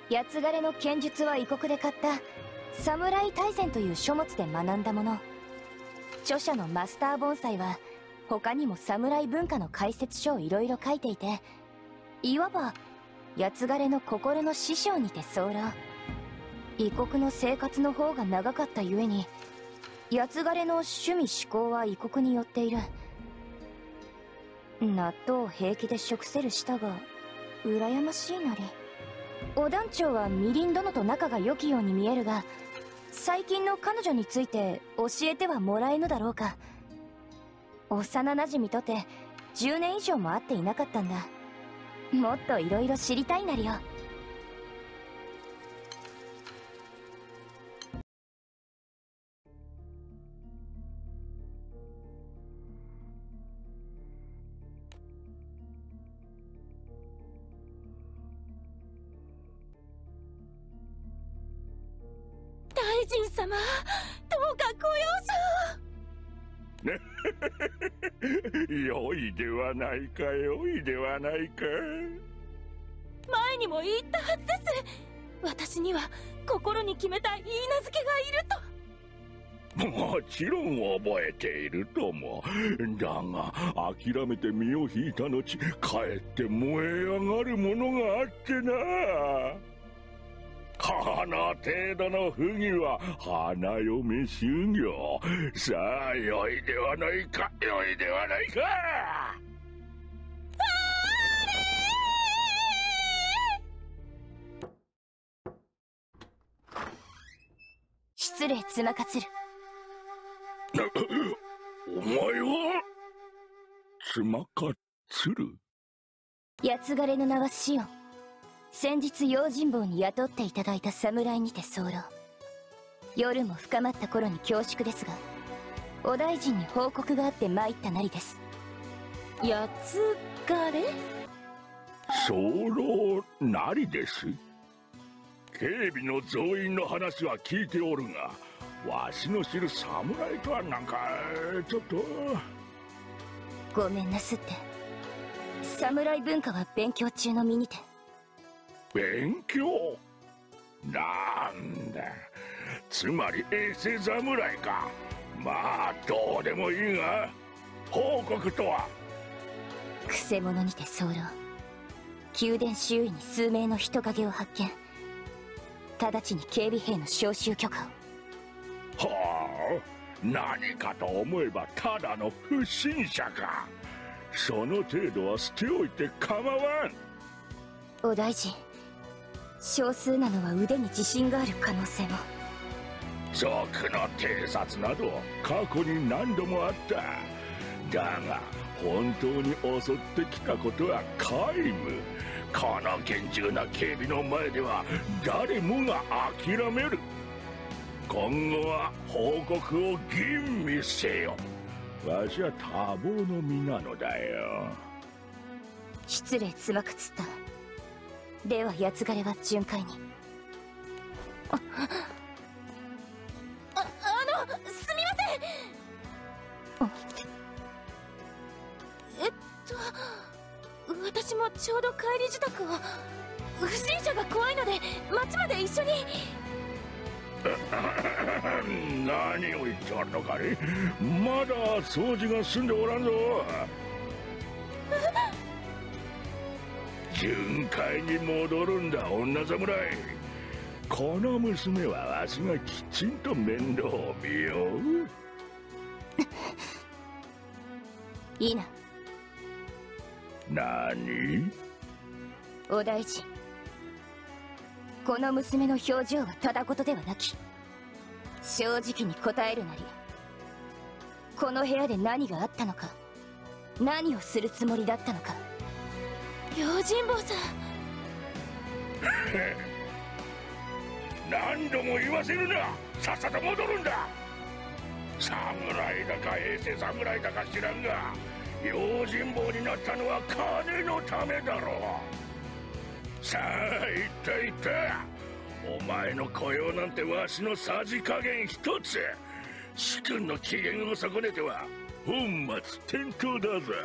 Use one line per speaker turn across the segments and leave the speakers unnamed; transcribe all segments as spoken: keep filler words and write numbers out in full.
八つ枯れの剣術は異国で買った侍大全という書物で学んだもの。著者のマスター盆栽は他にも侍文化の解説書をいろいろ書いていて、いわば八つ枯れの心の師匠にて候。異国の生活の方が長かったゆえに、八つ枯れの趣味嗜好は異国によっている。納豆を平気で食せる舌が羨ましいなり。お団長はみりん殿と仲が良きように見えるが、最近の彼女について教えてはもらえぬだろうか。幼なじみとてじゅうねん以上も会っていなかったんだ。もっといろいろ知りたいなりよ。
大臣様、どうかご
容赦。良いではないか、良いではないか。
前にも言ったはずです。私には心に決めた許嫁がいると。
もちろん覚えているとも。だが諦めて身を引いた後、かえって燃え上がるものがあってな。この程度の不義は花嫁修行。さあ良いではないか、良いではないか。
失礼妻勝。
お前は妻勝？
八つ枯れの名はシオン。先日用心棒に雇っていただいた侍にて候。夜も深まった頃に恐縮ですが、お大臣に報告があって参ったなりです。
八つ枯れ？
候なりです。警備の増員の話は聞いておるが、わしの知る侍とはなんかちょっと。
ごめんなすって。侍文化は勉強中の身にて。
勉強？なんだ、つまり衛星侍か。まあどうでもいいが、報告とは？
くせ者にて候。宮殿周囲に数名の人影を発見。直ちに警備兵の招集許可を。
はあ、何かと思えばただの不審者か。その程度は捨ておいて構わん。
お大臣、少数なのは腕に自信がある可能性も。
賊の偵察など過去に何度もあった。だが本当に襲ってきたことは皆無。この厳重な警備の前では誰もが諦める。今後は報告を吟味せよ。わしは多忙の身なのだよ。
失礼妻勝った。では八つ枯れは巡回に。あ
あ、あの、すみません。えっと私もちょうど帰り支度を。不審者が怖いので町まで一緒に。
何を言っておるのかね。まだ掃除が済んでおらんぞ。巡回に戻るんだ女侍。この娘はわしがきちんと面倒を見よう。
いいな。
何？
お大臣、この娘の表情はただ事ではなき。正直に答えるなり。この部屋で何があったのか、何をするつもりだったのか。
用心棒さん。
何度も言わせるな。さっさと戻るんだ。侍だか衛星侍だか知らんが、用心棒になったのは金のためだろう。さあ言った言った。お前の雇用なんてわしのさじ加減一つ。主君の機嫌を損ねては本末転倒だぜ。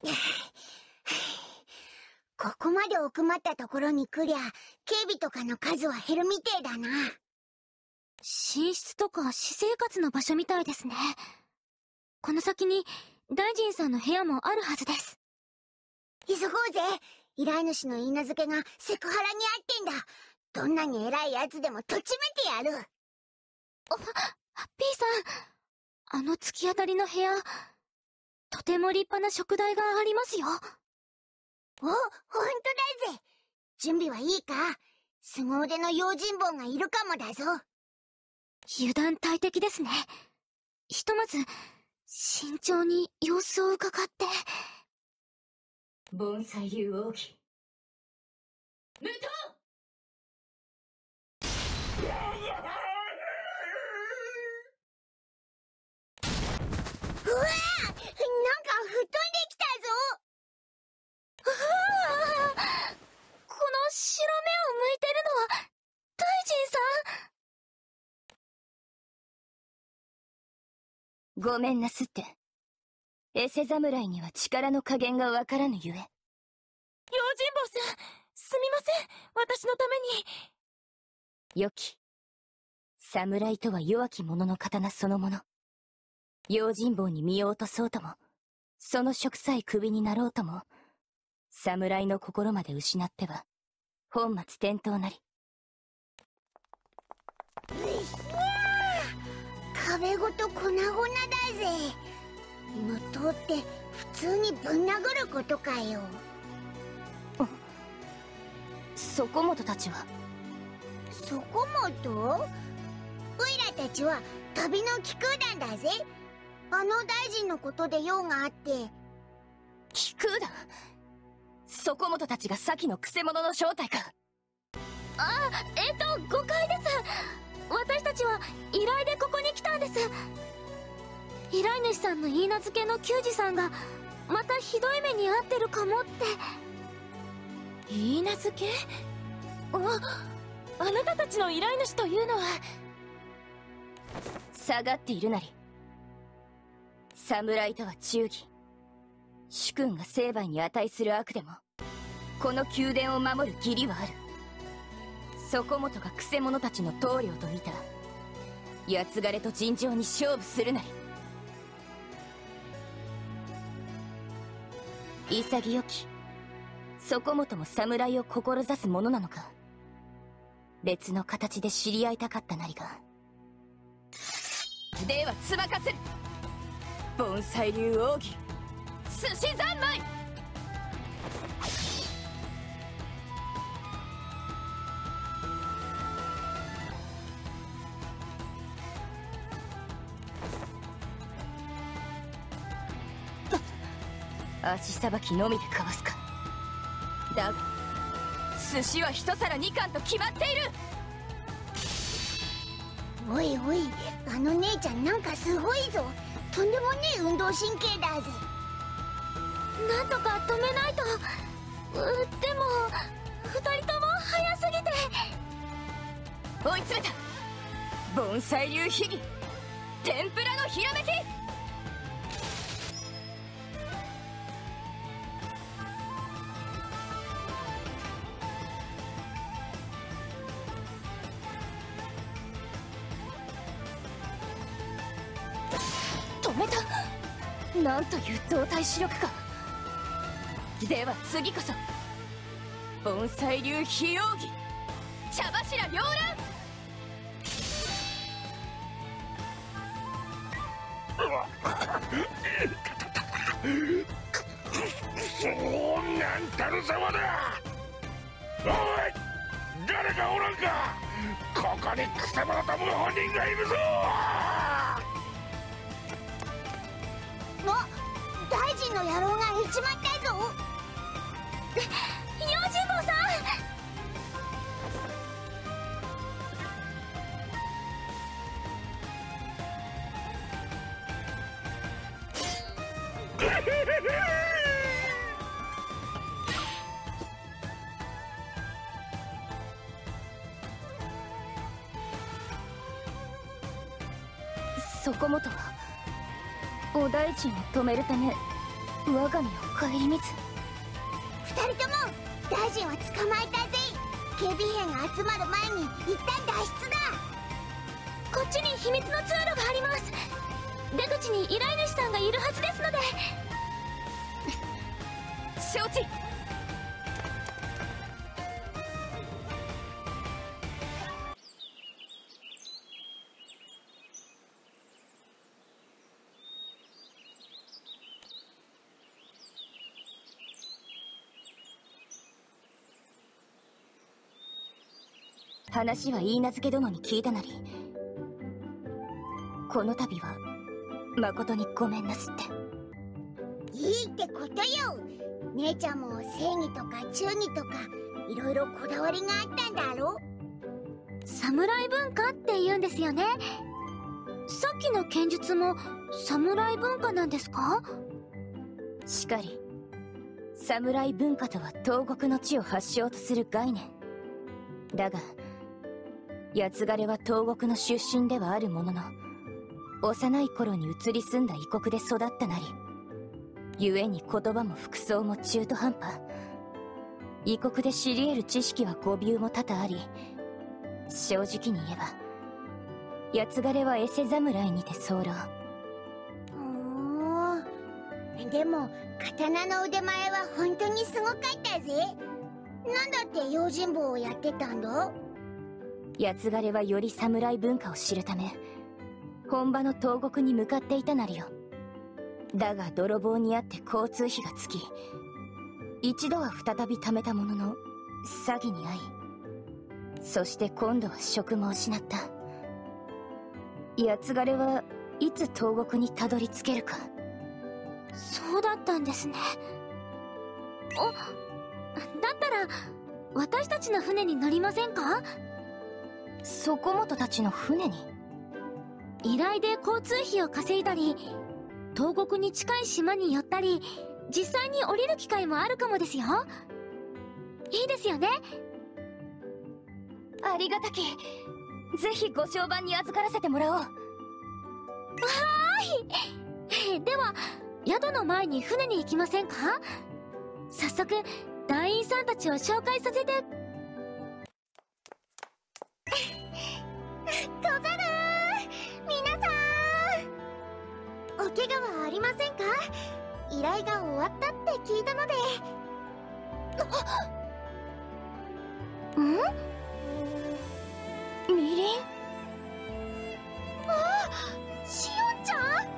ここまで奥まったところに来りゃ警備とかの数は減るみてえだな。
寝室とか私生活の場所みたいですね。この先に大臣さんの部屋もあるはずです。
急ごうぜ。依頼主の許嫁がセクハラにあってんだ。どんなに偉いやつでもとちめてやる。
お、P さん、あの突き当たりの部屋、とても立派な食台がありますよ。
お、ほんとだぜ。準備はいいか？凄腕の用心棒がいるかもだぞ。
油断大敵ですね。ひとまず慎重に様子を伺って。
盆栽流奥義無糖。
うわー、なんか吹っ飛んできたぞ。
うわー、この白目を向いてるのは大臣さ
ん。ごめんなすって。エセ侍には力の加減がわからぬゆえ。
用心棒さん、すみません、私のために。
良き。侍とは弱き者の刀そのもの。用心棒に身を落とそうとも、その職さえ首になろうとも、侍の心まで失っては本末転倒なり。
壁ごと粉々だぜ。無糖って普通にぶん殴ることかよ。
そこもとたちは？
そこもと？おいらたちは旅の気空団だぜ。あの大臣のことで用があって。
気空団？そこもとたちが先のくせ者の正体か。
あ、えっと誤解です。私たちは依頼でここに来たんです。依頼主さんの許嫁の球児さんがまたひどい目に遭ってるかもって。許嫁？あ、あなたたちの依頼主というのは。
下がっているなり。侍とは忠義。主君が成敗に値する悪でもこの宮殿を守る義理はある。そこもとがくせ者たちの棟梁と見た八つ枯れと尋常に勝負するなり。潔きそこもとも侍を志す者なのか。別の形で知り合いたかったなりが。ではつばかせる。盆栽流奥義寿司三昧。足さばきのみでかわすか。だが寿司は一皿二貫と決まっている。
おいおい、あの姉ちゃんなんかすごいぞ。とんでもねえ運動神経だぜ。
なんとか止めないと。うでも二人とも早すぎて。
追い詰めた。盆栽流秘技天ぷらのひらめき。止めた。なんという動体視力か。では次こそ盆栽流非奥義茶柱両乱。
そうなんたるざまだ。おい、誰かおらんか。ここにくせ者と謀反人がいるぞ。
あ、大臣の野郎が行っちまったぞ。
用心棒さん。
そこもとはお大臣を止めるため我が身を顧みず。
二人とも大臣は捕まえたぜ。警備兵が集まる前に一旦脱出だ。
こっちに秘密の通路があります。出口に依頼主さんがいるはずですので。
承知。話は許嫁殿に聞いたなり。この度は誠にごめんなすって。
いいってことよ。姉ちゃんも正義とか忠義とかいろいろこだわりがあったんだろ。
侍文化って言うんですよね。さっきの剣術も侍文化なんですか？
しかり、侍文化とは東国の地を発祥とする概念だが、八つ枯れは東国の出身ではあるものの、幼い頃に移り住んだ異国で育ったなり、故に言葉も服装も中途半端。異国で知り得る知識は語尾も多々あり、正直に言えば八つ枯れはエセ侍にて候。
ほー、でも刀の腕前は本当にすごかったぜ。なんだって用心棒をやってたんだ？
八つ枯れはより侍文化を知るため本場の東国に向かっていたなりよ。だが泥棒にあって交通費がつき、一度は再び貯めたものの詐欺に遭い、そして今度は職も失った。八つ枯れはいつ東国にたどり着けるか。
そうだったんですね。お、だったら私たちの船に乗りませんか？
底本たちの船に？
依頼で交通費を稼いだり、東国に近い島に寄ったり、実際に降りる機会もあるかもですよ。いいですよね？
ありがたき。ぜひご商売に預からせてもらおう。は
ーい。では宿の前に船に行きませんか？早速団員さんたちを紹介させて。
小猿、皆さん、お怪我はありませんか？依頼が終わったって聞いたので。
ん？みりん？
ああ、しおんちゃん？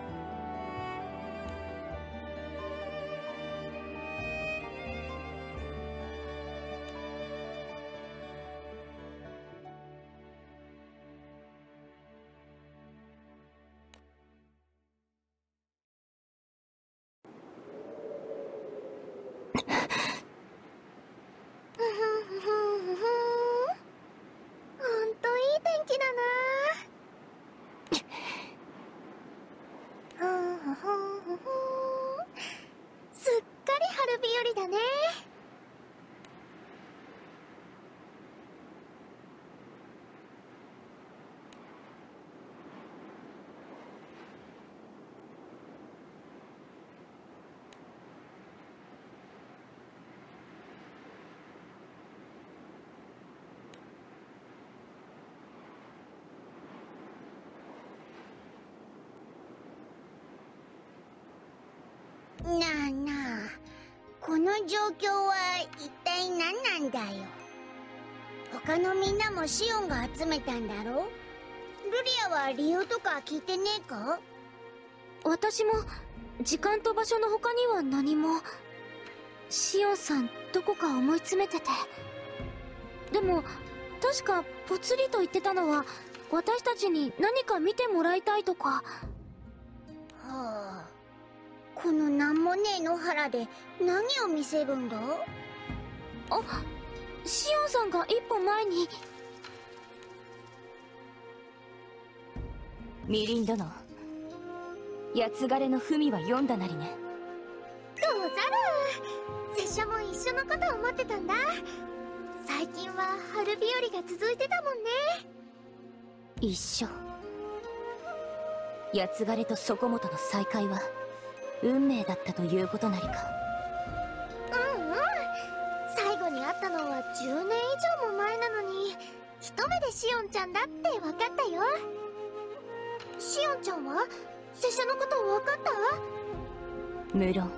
なあなあ、この状況は一体何なんだよ。他のみんなもシオンが集めたんだろ？ルリアは理由とか聞いてねえか？
私も時間と場所の他には何も。シオンさんどこか思い詰めてて。でも確かぽつりと言ってたのは、私たちに何か見てもらいたいとか。は
あ、このなんもねえ野原で何を見せるんだ？
あ、シオンさんが一歩前に。
みりん殿、八つ枯れの文は読んだなりね。
小猿、拙者も一緒のこと思ってたんだ。最近は春日和が続いてたもんね。
一緒。八つ枯れと底本の再会は運命だったということなりか。
うんうん、最後に会ったのはじゅうねん以上も前なのに、一目でシオンちゃんだって分かったよ。シオンちゃんは拙者のこと分かった？
無論。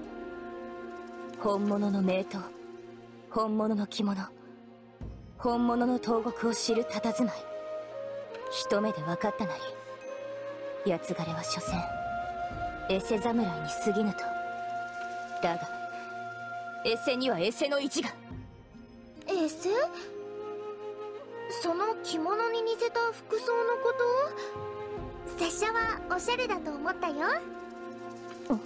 本物の名刀、本物の着物、本物の東国を知る佇まい、一目で分かったなり。八つ枯れは所詮エセ侍に過ぎぬと。だがエセにはエセの意地が。
エセ？その着物に似せた服装のこと？拙者はおしゃれだと思ったよ。どこ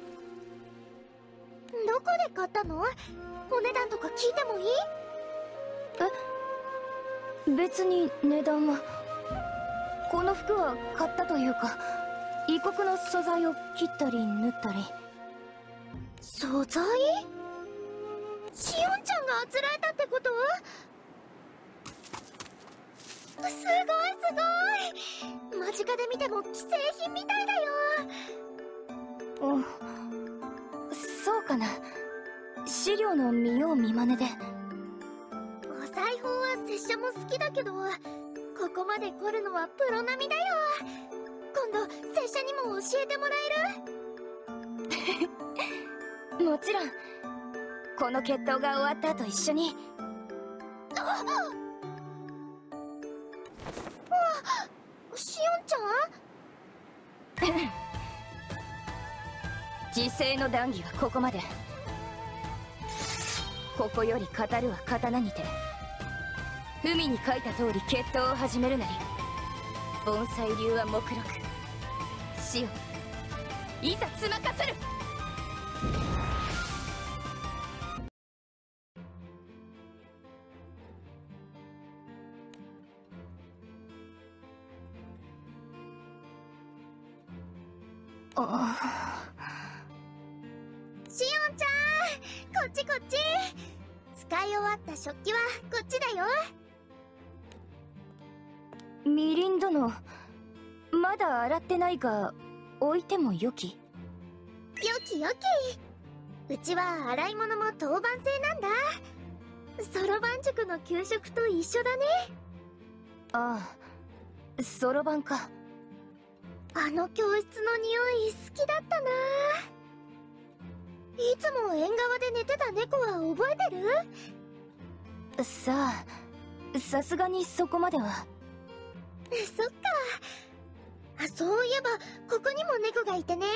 で買ったの？お値段とか聞いてもいい？
え、別に値段は。この服は買ったというか、異国の素材を切ったり縫ったり。
素材？シオンちゃんがあつらえたってこと？すごいすごい、間近で見ても既製品みたいだよ。
うん、そうかな。資料の見よう見まねで。
お裁縫は拙者も好きだけど、ここまで凝るのはプロ並みだよ。今度拙者にも教えてもら
える？もちろん。この決闘が終わった後一緒に。
あっ、シオンちゃん？
時勢の談義はここまで。ここより語るは刀にて。文に書いた通り決闘を始めるなり。盆栽流は目録。死をいざつまかせる。あ
シオンちゃん、こっちこっち。使い終わった食器はこっちだよ。
みりん殿、まだ洗ってないが置いてもよき？
よきよき。うちは洗い物も当番制なんだ。そろばん塾の給食と一緒だね。
ああ、そろばんか。
あの教室の匂い好きだったな。いつも縁側で寝てた猫は覚えてる？
さあ、さすがにそこまでは。
そっか。あ、そういえばここにも猫がいてね。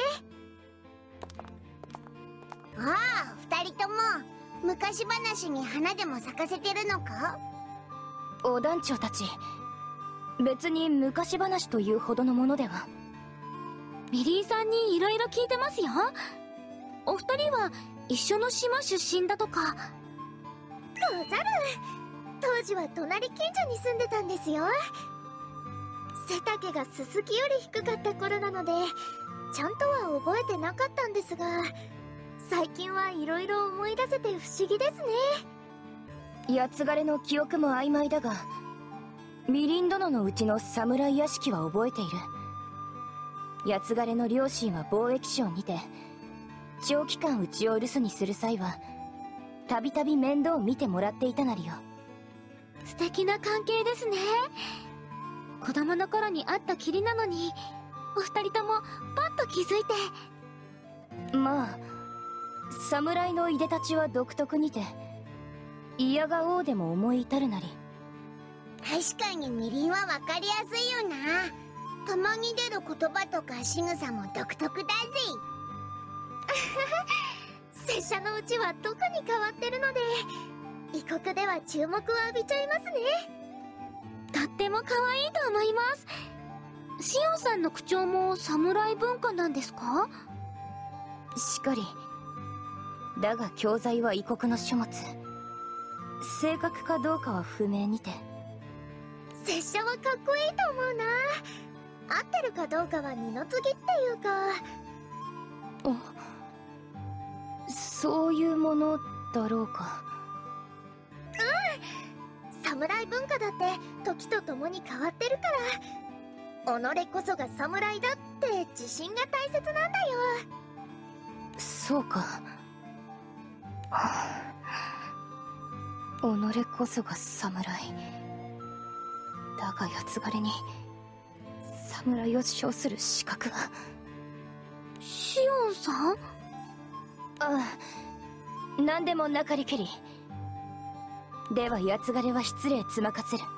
ああ、二人とも昔話に花でも咲かせてるのか？
お団長たち、別に昔話というほどのものでは。
ミリーさんにいろいろ聞いてますよ。お二人は一緒の島出身だとか。ござる。当時は隣近所に住んでたんですよ。背丈がススキより低かった頃なのでちゃんとは覚えてなかったんですが、最近はいろいろ思い出せて不思議ですね。
八つ枯れの記憶も曖昧だが、みりん殿のうちの侍屋敷は覚えている。八つ枯れの両親は貿易商にて、長期間うちを留守にする際はたびたび面倒を見てもらっていたなりよ。
素敵な関係ですね。子供の頃に会ったきりなのに、お二人ともパッと気づいて。
まあ、侍のいでたちは独特にて、嫌が王でも思い至るなり。
確かにみりんはわかりやすいよな。たまに出る言葉とか仕草も独特だぜ。
拙者のうちは特に変わってるので、異国では注目を浴びちゃいますね。とっても可愛いと思います。シオンさんの口調も侍文化なんですか？
しかり。だが教材は異国の書物。正確かどうかは不明にて。
拙者はかっこいいと思うな。合ってるかどうかは二の次っていうか。
あ、そういうものだろうか。
うん、侍文化だって時とともに変わってるから、己こそが侍だって自信が大切なんだよ。
そうか。己こそが侍だが、やつがれに侍を称する資格は。
シオンさん？
ああ、何でもなかりけり。ではやつがれは失礼つまかせる。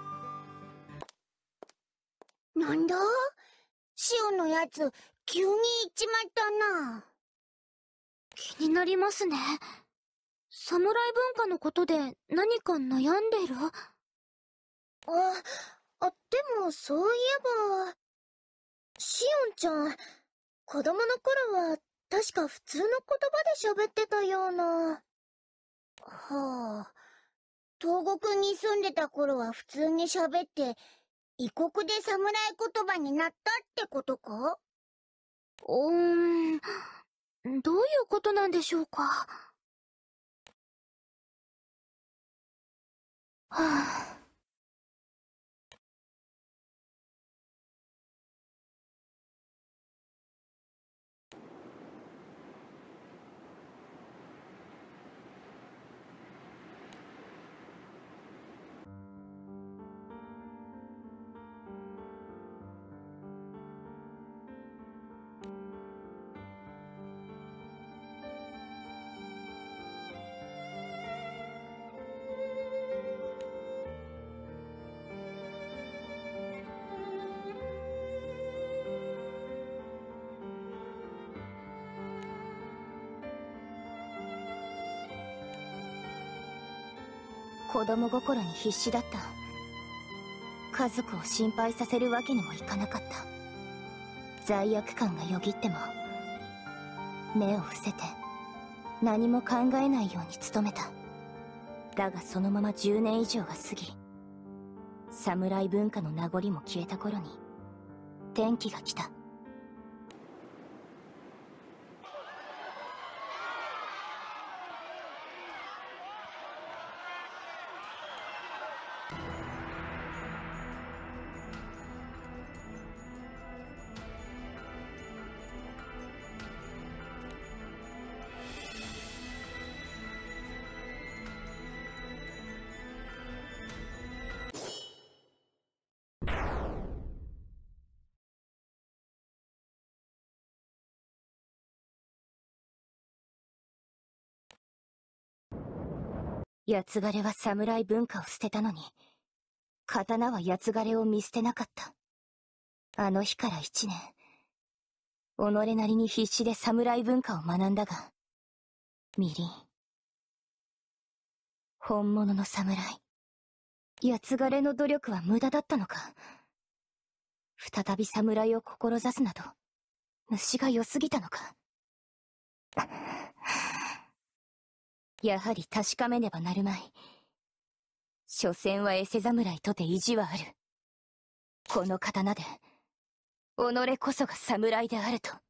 なんだ？シオンのやつ急に行っちまったな。
気になりますね。侍文化のことで何か悩んでる？
あ、あ、でもそういえば、シオンちゃん、子供の頃は確か普通の言葉で喋ってたような。はあ、東国に住んでた頃は普通に喋って、異国で侍言葉になったってことか？
うーん、どういうことなんでしょうか。
はあ。子供心に必死だった。家族を心配させるわけにもいかなかった。罪悪感がよぎっても目を伏せて何も考えないように努めた。だがそのままじゅうねん以上が過ぎ、侍文化の名残も消えた頃に転機が来た。ヤツガレは侍文化を捨てたのに、刀はヤツガレを見捨てなかった。あの日から一年、己なりに必死で侍文化を学んだが、みりん。本物の侍。ヤツガレの努力は無駄だったのか。再び侍を志すなど、虫が良すぎたのか。やはり確かめねばなるまい。所詮はエセ侍とて意地はある。この刀で、己こそが侍であると。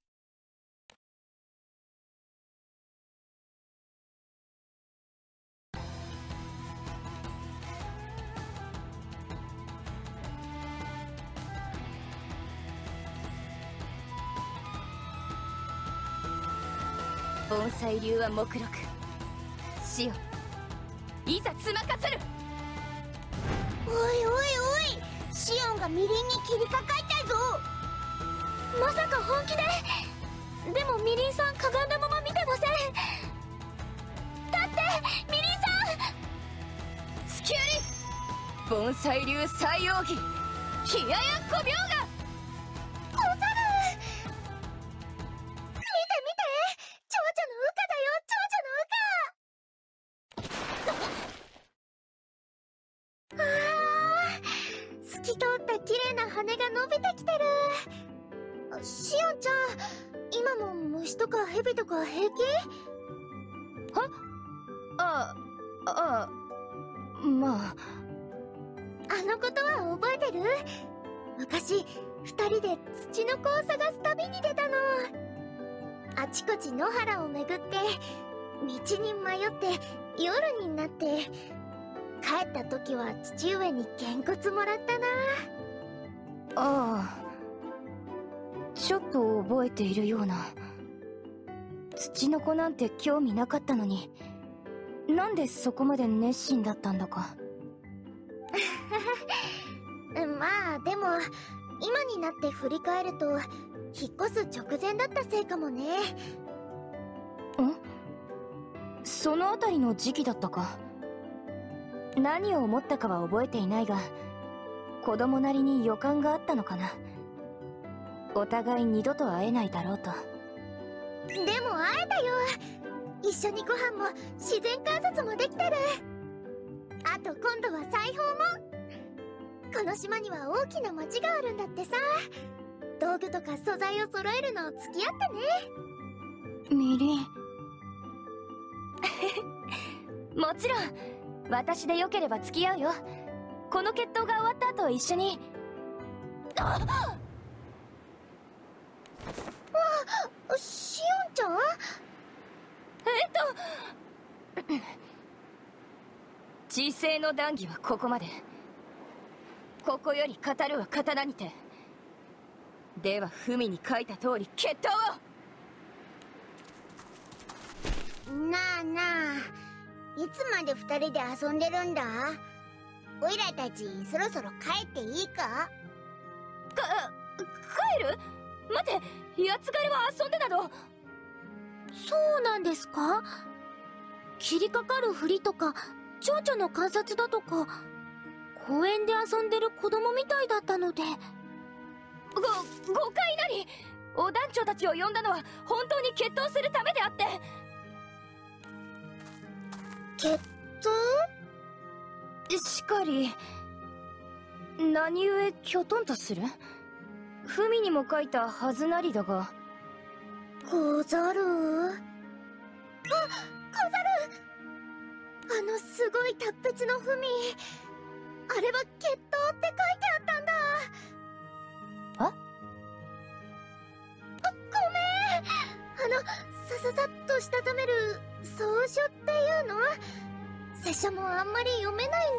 盆栽流は目録。死よ、いざつまかせる。
おいおいおい、シオンがみりんに切りかかったぞ。
まさか本気で？でもみりんさんかがんだまま見てません。だってみりんさん。
突きあり盆栽流最奥義冷ややっこ病が
ござる。見て見て、蝶々の羽化だよ、蝶々の羽化。あー、透き通った綺麗な羽が伸びてきてる。シオンちゃん、今も虫とかヘビとか平気？
は？ああ、あ、まあ。
あのことは覚えてる？昔、二人で土の子を探す旅に出たの。あちこち野原を巡って、道に迷って夜になって、帰った時は父上にげんこつもらったな。
ああ、ちょっと覚えているような。 土の子なんて興味なかったのに、なんでそこまで熱心だったんだか。
まあでも今になって振り返ると引っ越す直前だったせいかもね。
ん？そのあたりの時期だったか。何を思ったかは覚えていないが、子供なりに予感があったのかな。お互い二度と会えないだろうと。
でも会えたよ。一緒にご飯も自然観察もできてる。あと今度は裁縫も。この島には大きな町があるんだってさ。道具とか素材を揃えるの付き合ってね。
ミリンもちろん私でよければ付き合うよ。この決闘が終わった後一緒に。あっ、
あ、シオンちゃん？
えっと知性の談義はここまで。ここより語るは刀にて。では文に書いた通り決闘を。
なあなあ、いつまで二人で遊んでるんだ？おいらたちそろそろ帰っていいか？
か、帰る？待て、ヤツガレは遊んでなど。
そうなんですか？切りかかるふりとか蝶々の観察だとか、公園で遊んでる子供みたいだったので。
ご、誤解なり。お団長たちを呼んだのは本当に決闘するためであって。
決闘？
しかり、何故きょとんとする？文にも書いたはずなりだが。
ござる？あ、ござる！あのすごい達筆の文、あれは決闘って書いてあったんだ。
あ？
あ、ごめん。あのさささっとしたためる草書っていうの？拙書もあんまり読めない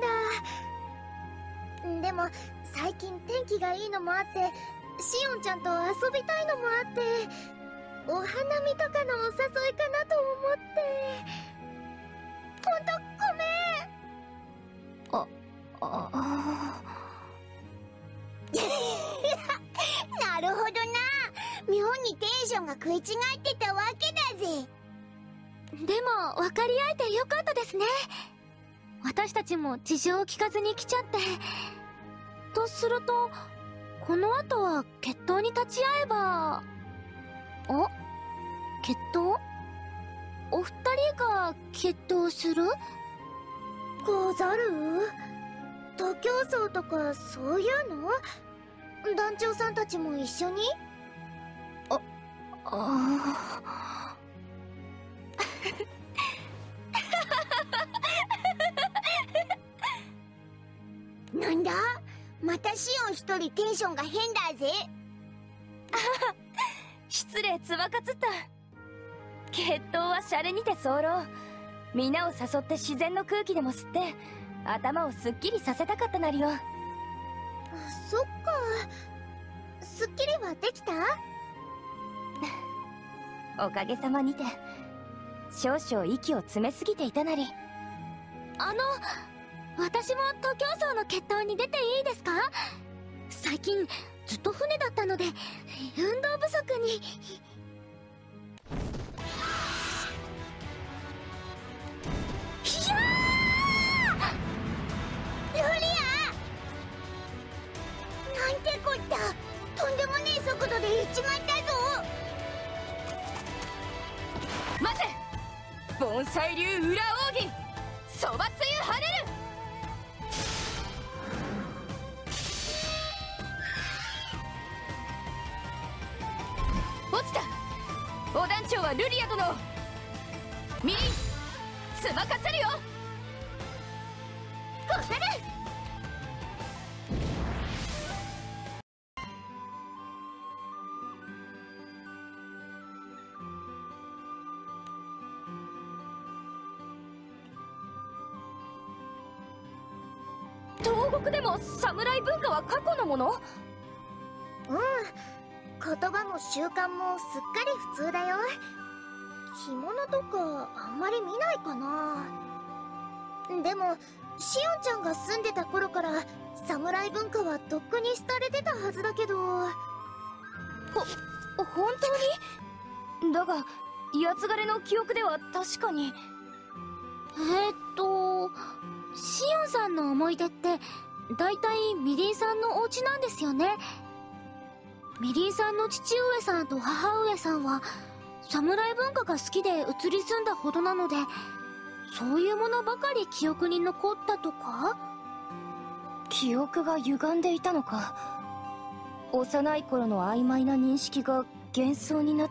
んだ。でも最近天気がいいのもあって、シオンちゃんと遊びたいのもあって、お花見とかのお誘いかなと思って。ほんとごめん。
あ、ああ
なるほどな。妙にテンションが食い違ってたわけだぜ。
でも分かり合えてよかったですね。私たちも事情を聞かずに来ちゃって。とするとこの後は決闘に立ち会えば。あ、決闘？お二人が決闘する？
ござる？徒競走とかそういうの？団長さんたちも一緒に？
ああ
なんだ？またシオン一人テンションが変だぜ。
失礼つばかつった。決闘はシャレにて候。皆を誘って自然の空気でも吸って頭をすっきりさせたかったなりよ。
そっか。すっきりはできた？
おかげさまにて。少々息を詰めすぎていたなり。
あの、私も徒競走の決闘に出ていいですか？最近ずっと船だったので運動不足に。
ひゃー！ルリア！なんてこった。とんでもねえ速度で行っちまったぞ。
待て！盆栽流裏奥義そばつゆ跳ねる。落ちた。お団長はルリア殿を。ミリンつばかせるよ。
ござる！
東国でも侍文化は過去のもの？
うん、言葉も習慣もすっかり普通だよ。 着物とかあんまり見ないかな。でもシオンちゃんが住んでた頃から侍文化はとっくに廃れてたはずだけど。ほ
本当に？だが八つ枯れの記憶では確かに。
えー、っとシオンさんの思い出ってだいたいミリンさんのお家なんですよね。ミリンさんの父上さんと母上さんは侍文化が好きで移り住んだほどなので、そういうものばかり記憶に残ったとか。
記憶が歪んでいたのか。幼い頃の曖昧な認識が幻想になって。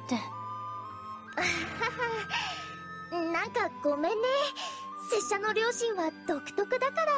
なんかごめんね、拙者の両親は独特だから。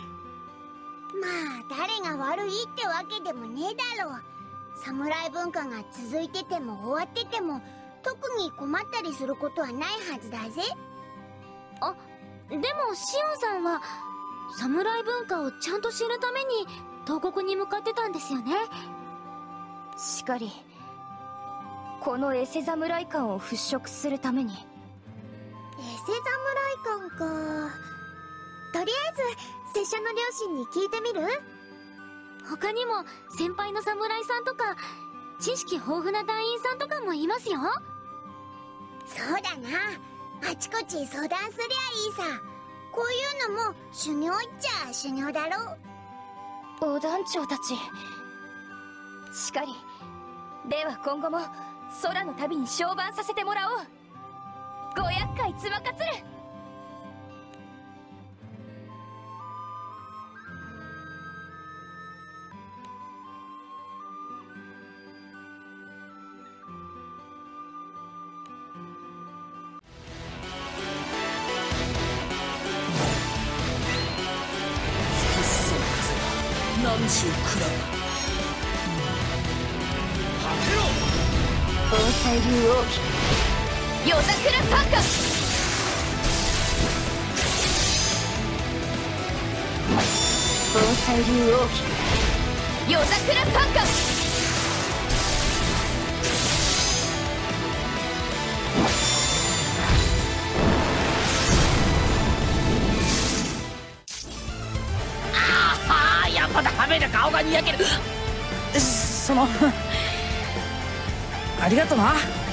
まあ誰が悪いってわけでもねえだろう。侍文化が続いてても終わってても特に困ったりすることはないはずだぜ。
あ、でもシオンさんは侍文化をちゃんと知るために東国に向かってたんですよね。
しかり、このエセ侍感を払拭するために。
エセ侍感か。とりあえず拙者の両親に聞いてみる？
他にも先輩の侍さんとか知識豊富な団員さんとかもいますよ。
そうだな、あちこち相談すりゃいいさ。こういうのも修行っちゃ修行だろ。
お団長たち。しかり、では今後も空の旅に相伴させてもらおう。ご厄介つばかつる。
何十くらい
盆栽竜王騎夜桜参加。盆栽竜王騎夜桜参加。
やっぱダメだ、顔がにやける。そのありがとな。